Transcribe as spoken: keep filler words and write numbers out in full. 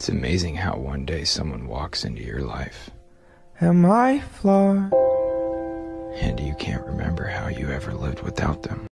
It's amazing how one day someone walks into your life Am I flawed? and you can't remember how you ever lived without them.